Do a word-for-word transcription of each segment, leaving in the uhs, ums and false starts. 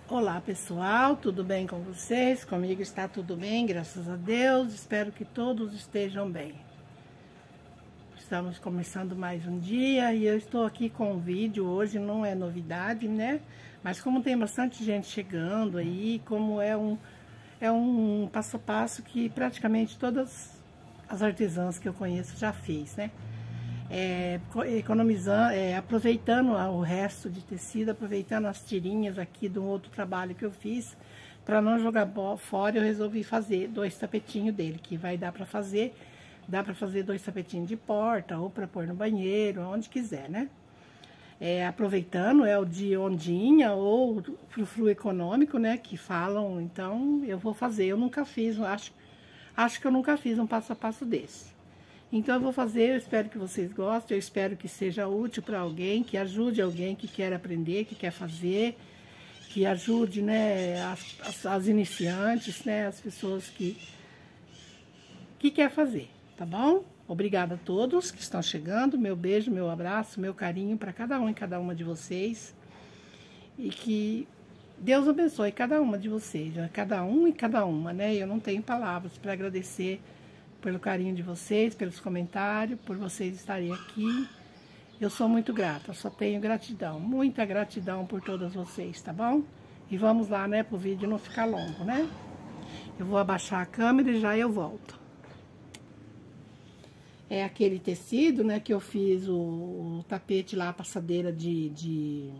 Olá pessoal, tudo bem com vocês? Comigo está tudo bem, graças a Deus. Espero que todos estejam bem. Estamos começando mais um dia e eu estou aqui com um vídeo. Hoje não é novidade, né? Mas como tem bastante gente chegando aí, como é um, é um passo a passo que praticamente todas as artesãs que eu conheço já fez, né? É, economizando, é, aproveitando o resto de tecido, aproveitando as tirinhas aqui de um outro trabalho que eu fiz, para não jogar fora, eu resolvi fazer dois tapetinhos dele, que vai dar para fazer, dá para fazer dois tapetinhos de porta, ou para pôr no banheiro, onde quiser, né? É, aproveitando, é o de ondinha ou frufru econômico, né, que falam, então eu vou fazer. Eu nunca fiz, acho, acho que eu nunca fiz um passo a passo desse. Então eu vou fazer, eu espero que vocês gostem, eu espero que seja útil para alguém, que ajude alguém que quer aprender, que quer fazer, que ajude, né, as, as, as iniciantes, né, as pessoas que, que quer fazer, tá bom? Obrigada a todos que estão chegando, meu beijo, meu abraço, meu carinho para cada um e cada uma de vocês. E que Deus abençoe cada uma de vocês, né? Cada um e cada uma, né? Eu não tenho palavras para agradecer pelo carinho de vocês, pelos comentários, por vocês estarem aqui. Eu sou muito grata, só tenho gratidão, muita gratidão por todas vocês, tá bom? E vamos lá, né, pro vídeo não ficar longo, né? Eu vou abaixar a câmera e já eu volto. É aquele tecido, né, que eu fiz o, o tapete lá, a passadeira de, de,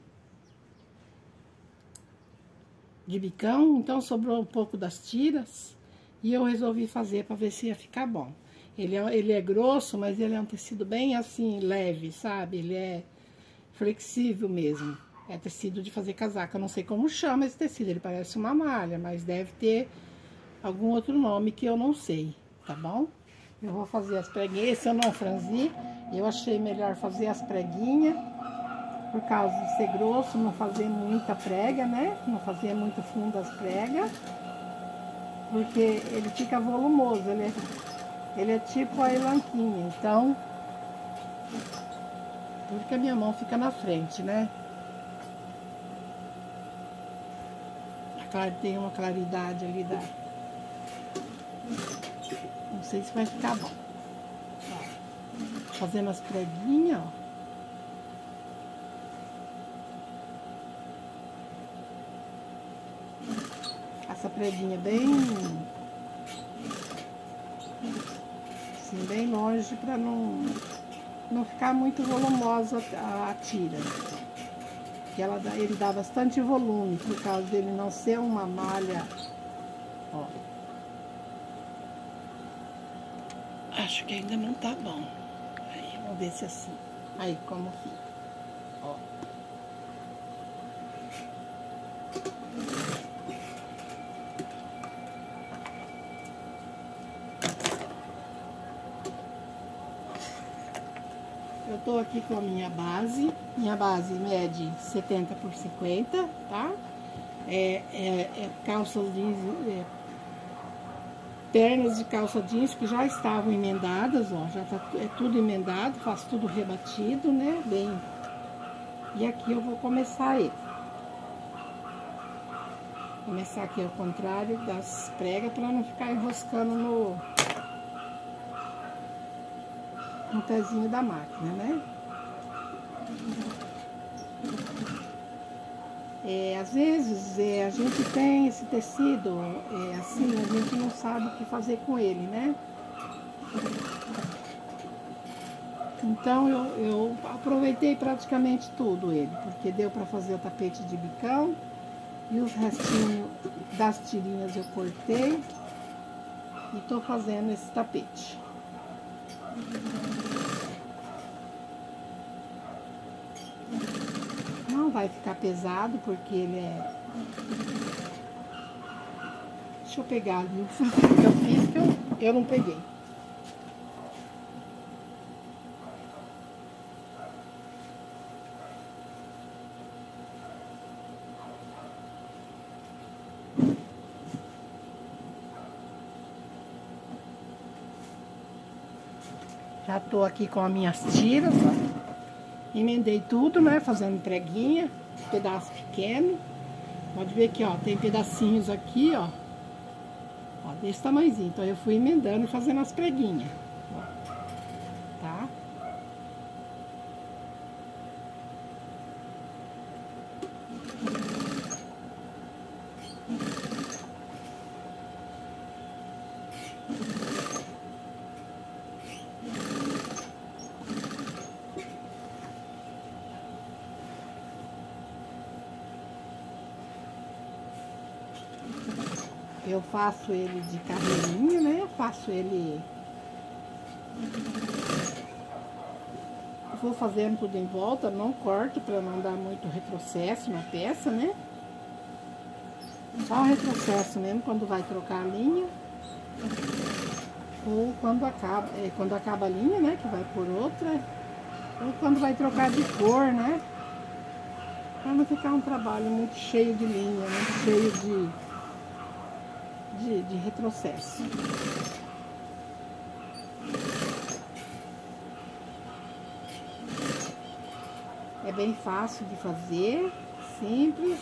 de bicão, então sobrou um pouco das tiras. E eu resolvi fazer para ver se ia ficar bom. Ele é, ele é grosso, mas ele é um tecido bem assim, leve, sabe? Ele é flexível mesmo. É tecido de fazer casaca. Eu não sei como chama esse tecido. Ele parece uma malha, mas deve ter algum outro nome que eu não sei, tá bom? Eu vou fazer as preguinhas. Esse eu não franzi. Eu achei melhor fazer as preguinhas. Por causa de ser grosso, não fazer muita prega, né? Não fazer muito fundo as pregas. Porque ele fica volumoso, ele é, ele é tipo a elanquinha, então, porque a minha mão fica na frente, né? Tem uma claridade ali da... Não sei se vai ficar bom. Ó, fazendo as preguinhas, ó. Essa preguinha bem, assim, bem longe para não, não ficar muito volumosa a, a tira. Que ela dá, ele dá bastante volume, por causa dele não ser uma malha, ó. Acho que ainda não tá bom. Aí, vamos ver se assim. Aí, como fica, ó. Eu tô aqui com a minha base, minha base mede setenta por cinquenta, tá? É, é, é calças jeans, é, pernas de calça jeans que já estavam emendadas, ó, já tá, é tudo emendado, faço tudo rebatido, né, bem. E aqui eu vou começar ele. Começar aqui ao contrário das pregas, para não ficar enroscando no... no pezinho da máquina, né? É, às vezes é, a gente tem esse tecido é, assim, a gente não sabe o que fazer com ele, né? Então eu, eu aproveitei praticamente tudo ele, porque deu para fazer o tapete de bicão e os restinhos das tirinhas eu cortei e tô fazendo esse tapete. Não vai ficar pesado, porque ele é... Deixa eu pegar ali o fruto que eu fiz, que eu, eu não peguei. Já tô aqui com as minhas tiras, ó. Emendei tudo, né? Fazendo preguinha, pedaço pequeno. Pode ver que, ó, tem pedacinhos aqui, ó. Ó, desse tamanhozinho. Então, eu fui emendando e fazendo as preguinhas. Ó, tá? Eu faço ele de carreirinha, né? Eu faço ele... Vou fazendo tudo em volta, não corto para não dar muito retrocesso na peça, né? Só retrocesso mesmo quando vai trocar a linha. Ou quando acaba, é, quando acaba a linha, né? Que vai por outra. Ou quando vai trocar de cor, né? Para não ficar um trabalho muito cheio de linha, muito cheio de... De, de retrocesso. É bem fácil de fazer, simples.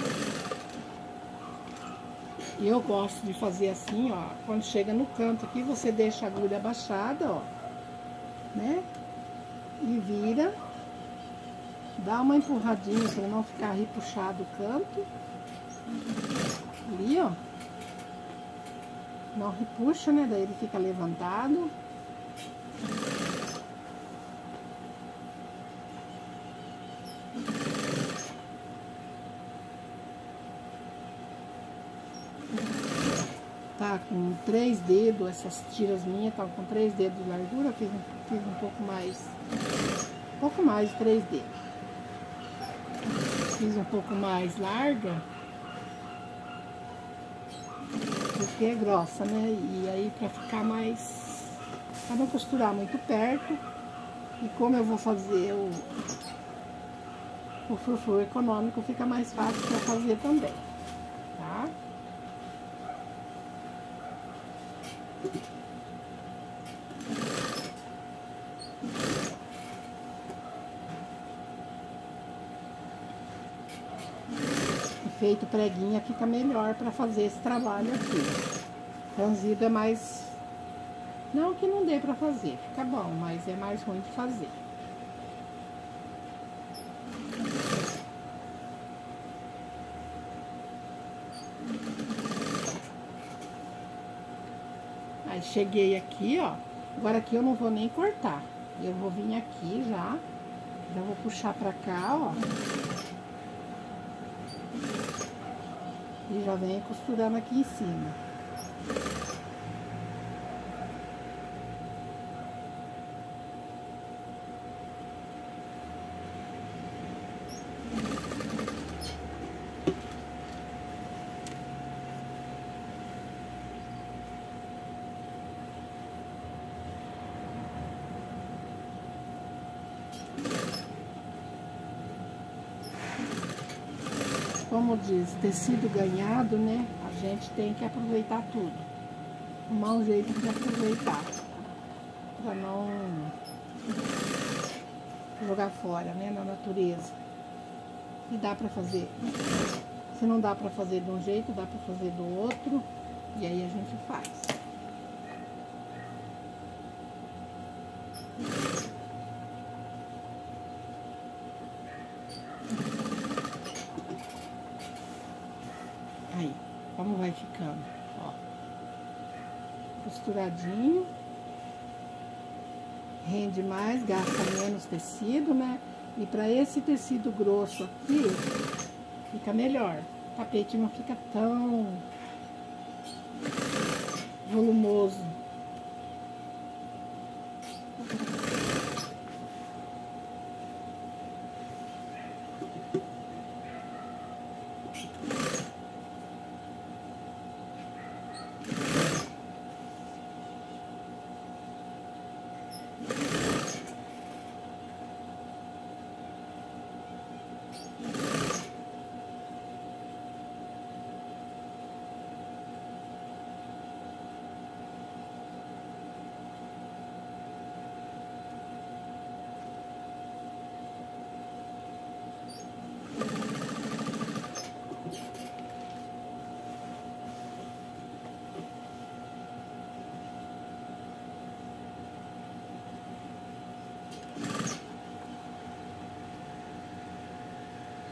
E eu gosto de fazer assim, ó. Quando chega no canto aqui, você deixa a agulha abaixada, ó, né? E vira. Dá uma empurradinha para não ficar repuxado o canto. Ali, ó. Não repuxa, né? Daí ele fica levantado. Tá com três dedos, essas tiras minhas tá com três dedos de largura. Fiz um, fiz um pouco mais, um pouco mais de três dedos. Fiz um pouco mais larga. Porque é grossa, né? E aí pra ficar mais... Pra não costurar muito perto. E como eu vou fazer o... O frufru econômico, fica mais fácil pra fazer também. Tá? Feito preguinha fica melhor para fazer esse trabalho aqui. Franzido é mais... Não que não dê para fazer, fica bom, mas é mais ruim de fazer. Aí cheguei aqui, ó. Agora aqui eu não vou nem cortar. Eu vou vir aqui já. Já vou puxar para cá, ó. E já venho costurando aqui em cima. Como diz, tecido ganhado, né? A gente tem que aproveitar tudo. Arrumar um jeito de aproveitar. Pra não jogar fora, né? Na natureza. E dá pra fazer. Se não dá pra fazer de um jeito, dá pra fazer do outro. E aí a gente faz. Aí, como vai ficando, ó. Costuradinho. Rende mais, gasta menos tecido, né? E para esse tecido grosso aqui, fica melhor. O tapete não fica tão volumoso.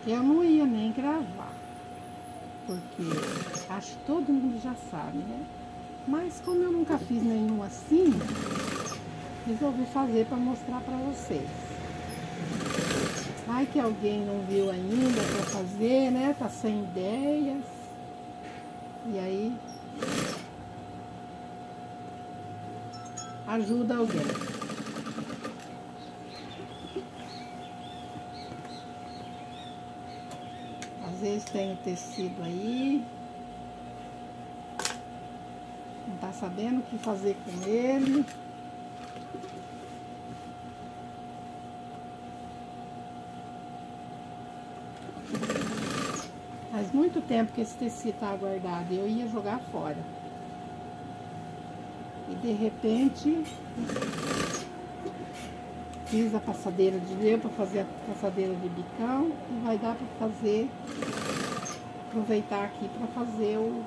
Eu não ia nem gravar, porque acho que todo mundo já sabe, né? Mas como eu nunca fiz nenhum assim, resolvi fazer para mostrar para vocês. Ai que alguém não viu ainda para fazer, né? Tá sem ideias. E aí ajuda alguém. Às vezes tem o tecido aí, não tá sabendo o que fazer com ele. Faz muito tempo que esse tecido tá guardado e eu ia jogar fora. E de repente fiz a passadeira de deu para fazer a passadeira de bicão e vai dar para fazer, aproveitar aqui para fazer o...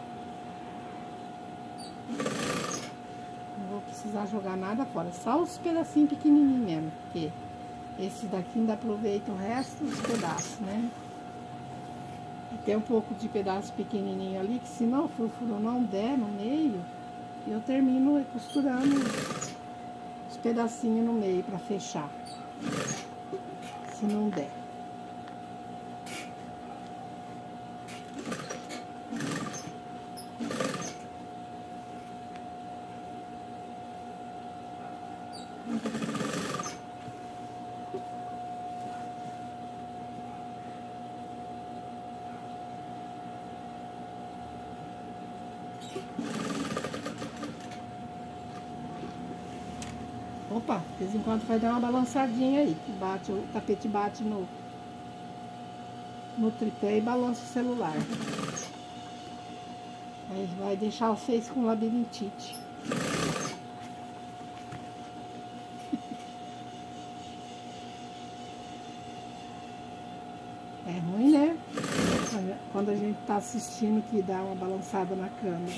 Não vou precisar jogar nada fora, só os pedacinhos pequenininhos mesmo, porque esse daqui ainda aproveita o resto dos pedaços, né? E tem um pouco de pedaço pequenininho ali, que se não o frufru não der no meio, eu termino costurando os pedacinhos no meio para fechar, se não der. Opa, de vez em quando vai dar uma balançadinha aí, que bate, o tapete bate no, no tripé e balança o celular. Aí vai deixar vocês com labirintite. É ruim, né? Quando a gente tá assistindo que dá uma balançada na câmera.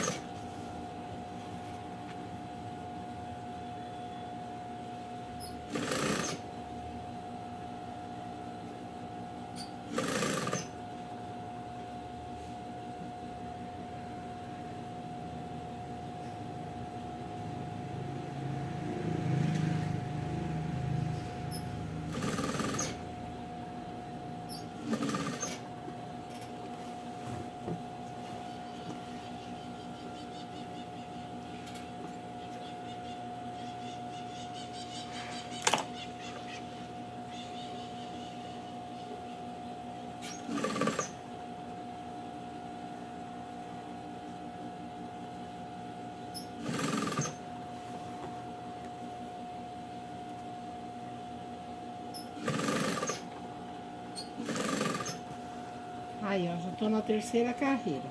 Aí, ó, já tô na terceira carreira.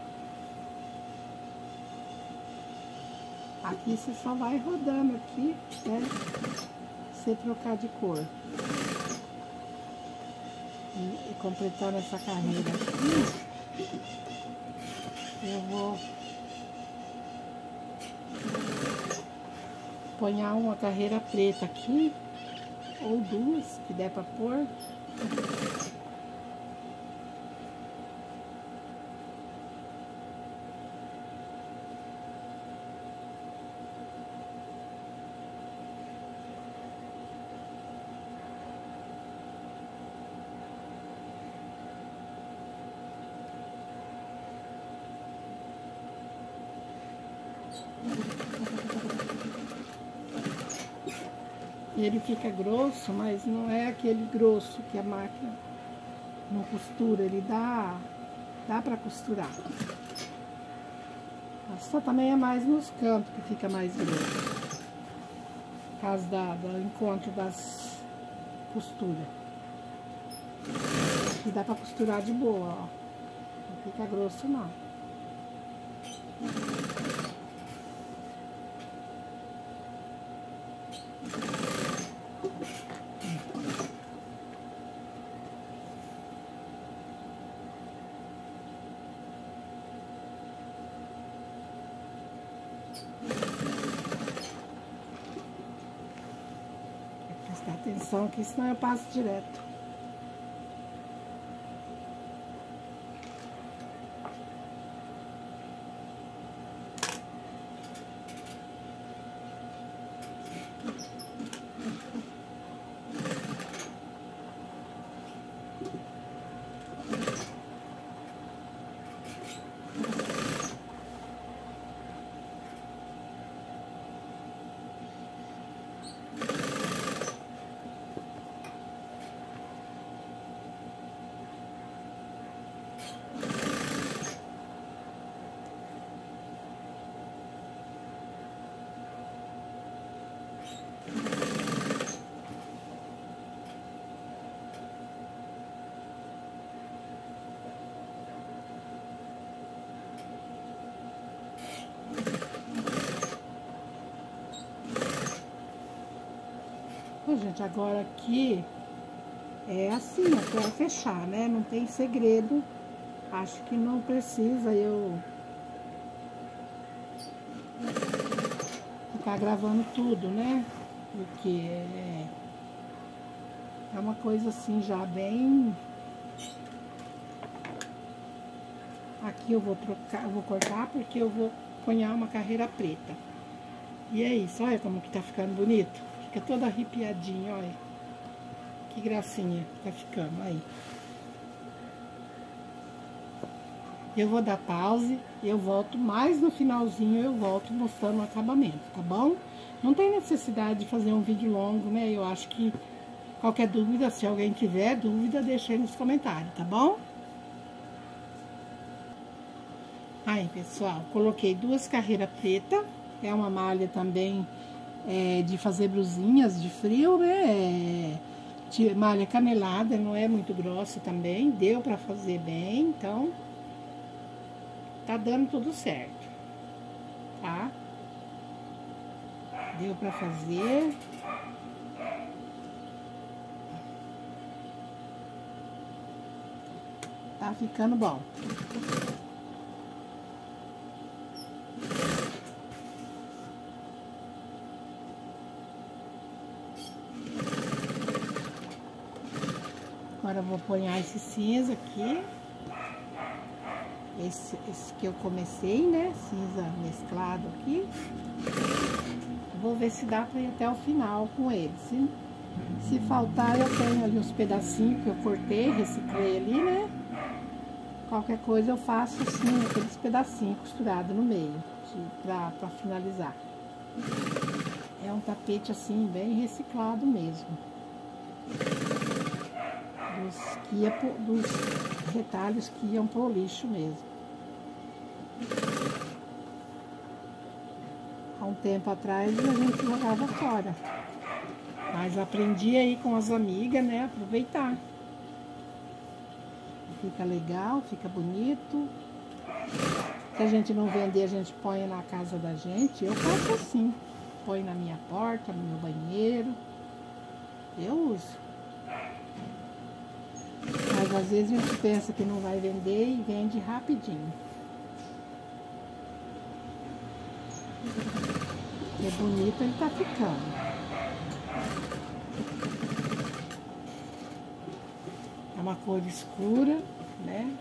Aqui você só vai rodando aqui, né? Você trocar de cor. E, e completando essa carreira aqui, eu vou ponhar uma carreira preta aqui, ou duas, que der pra pôr. Ele fica grosso, mas não é aquele grosso que a máquina não costura, ele dá, dá pra costurar. Só também é mais nos cantos que fica mais grosso, por causa da, do encontro das costuras. Aqui dá pra costurar de boa, ó. Não fica grosso não. Prestar atenção que senão eu passo direto. Bom, gente, agora aqui é assim, até fechar, né? Não tem segredo. Acho que não precisa eu ficar gravando tudo, né? Porque é, é uma coisa assim já bem... Aqui eu vou trocar, eu vou cortar porque eu vou ponhar uma carreira preta. E é isso, olha como que tá ficando bonito. Fica toda arrepiadinha, olha. Que gracinha tá ficando, aí. Eu vou dar pause e eu volto mais no finalzinho, eu volto mostrando o acabamento, tá bom? Não tem necessidade de fazer um vídeo longo, né? Eu acho que qualquer dúvida, se alguém tiver dúvida, deixa aí nos comentários, tá bom? Aí, pessoal, coloquei duas carreiras pretas. É uma malha também é, de fazer blusinhas de frio, né? É, malha canelada, não é muito grossa também. Deu pra fazer bem, então... Tá dando tudo certo, tá? Deu pra fazer. Tá ficando bom. Agora eu vou pôr esse cinza aqui. Esse, esse que eu comecei, né? Cinza mesclado aqui. Vou ver se dá pra ir até o final com ele. Se, se faltar, eu tenho ali uns pedacinhos que eu cortei, reciclei ali, né? Qualquer coisa eu faço assim, aqueles pedacinhos costurados no meio, de, pra, pra finalizar. É um tapete assim, bem reciclado mesmo. Dos, que ia pro, dos retalhos que iam pro lixo mesmo. Há um tempo atrás a gente jogava fora. Mas aprendi aí com as amigas, né? Aproveitar. Fica legal, fica bonito. Se a gente não vender, a gente põe na casa da gente. Eu faço assim. Põe na minha porta, no meu banheiro. Eu uso. Mas às vezes a gente pensa que não vai vender e vende rapidinho. É bonito, ele tá ficando. É uma cor escura, né?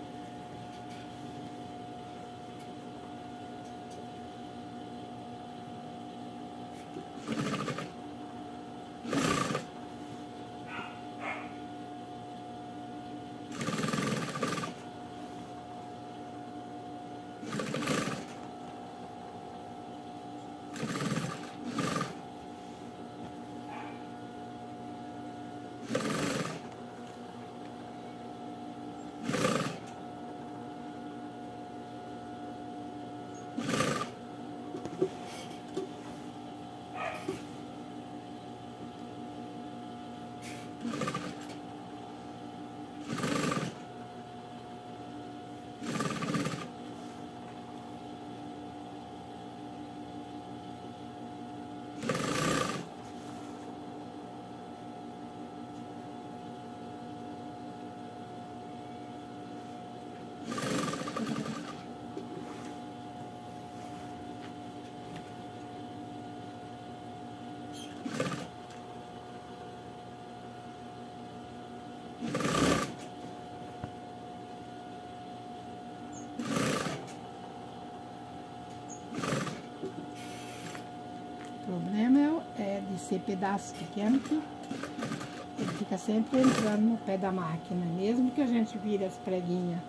O problema é, é de ser pedaço pequeno que fica sempre entrando no pé da máquina, mesmo que a gente vire as preguinhas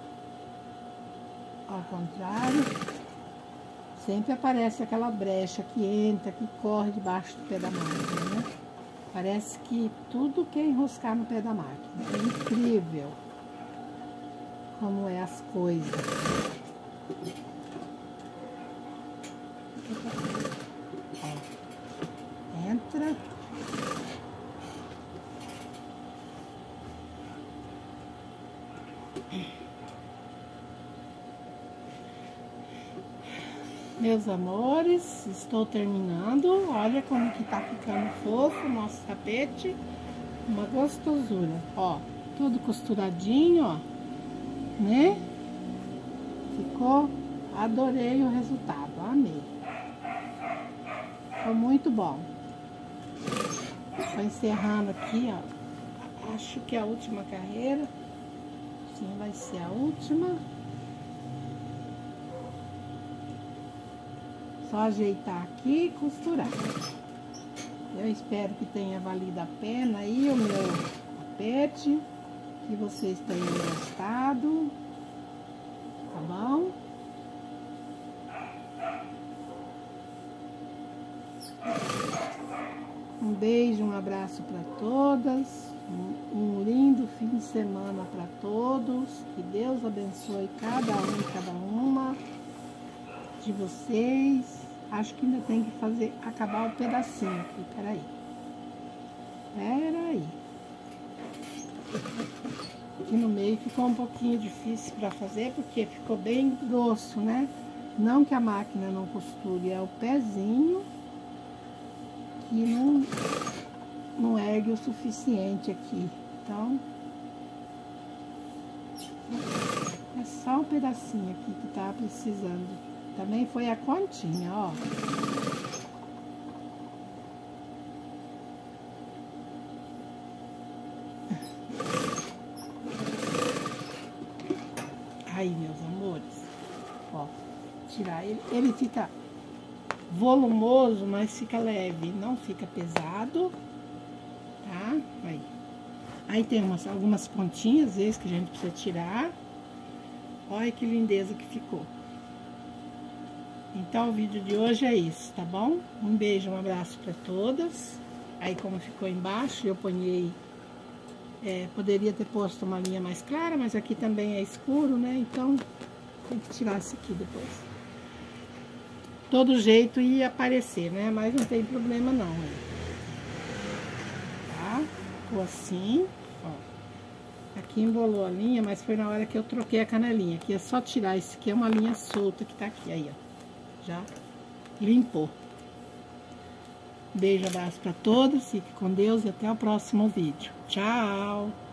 ao contrário, sempre aparece aquela brecha que entra, que corre debaixo do pé da máquina, né? Parece que tudo quer enroscar no pé da máquina. É incrível como é as coisas. Ó, entra. Meus amores, estou terminando. Olha como que tá ficando fofo o nosso tapete. Uma gostosura. Ó, todo costuradinho, ó. Né? Ficou... Adorei o resultado, amei. Ficou muito bom. Tô encerrando aqui, ó. Acho que é a última carreira. Sim, vai ser a última. Só ajeitar aqui e costurar. Eu espero que tenha valido a pena aí o meu tapete, que vocês tenham gostado, tá bom? Um beijo, um abraço para todas, um, um lindo fim de semana para todos, que Deus abençoe cada um e cada uma de vocês. Acho que ainda tem que fazer, acabar o pedacinho aqui, peraí. Peraí. Aqui no meio ficou um pouquinho difícil para fazer, porque ficou bem grosso, né? Não que a máquina não costure, é o pezinho que não, não ergue o suficiente aqui. Então, é só um pedacinho aqui que tá precisando. Também foi a continha, ó. Aí, meus amores, ó, tirar ele, ele fica volumoso, mas fica leve, não fica pesado, tá? Aí, aí tem umas, algumas pontinhas, às vezes, que a gente precisa tirar. Olha que lindeza que ficou. Então, o vídeo de hoje é isso, tá bom? Um beijo, um abraço para todas. Aí, como ficou embaixo, eu ponhei... É, poderia ter posto uma linha mais clara, mas aqui também é escuro, né? Então, tem que tirar isso aqui depois. Todo jeito ia aparecer, né? Mas não tem problema não, né? Tá? Ficou assim, ó. Aqui embolou a linha, mas foi na hora que eu troquei a canelinha. Aqui é só tirar, isso aqui é uma linha solta que tá aqui, aí, ó. Já limpou. Beijo, abraço para todos, fique com Deus e até o próximo vídeo. Tchau!